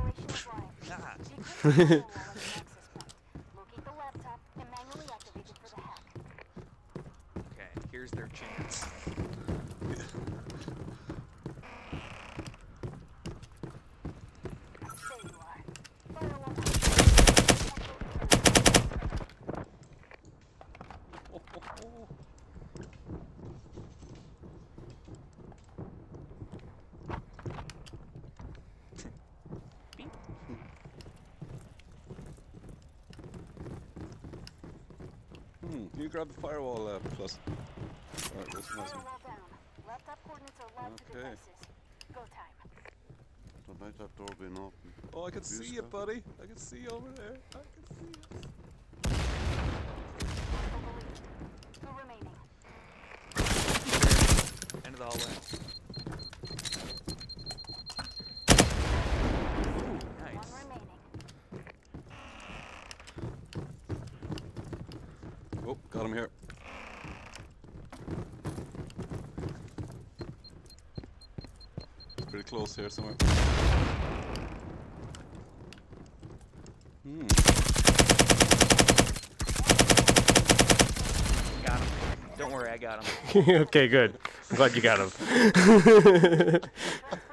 Nah. Okay, here's their chance. You grab the firewall plus. Alright, this must be. Okay. Don't let that door being open. Oh, I can see you, buddy. I can see you over there. I can see you. End of the hallway. Nice. Oh, got him here. Pretty close here somewhere. Got him. Don't worry, I got him. Okay, good. I'm glad you got him.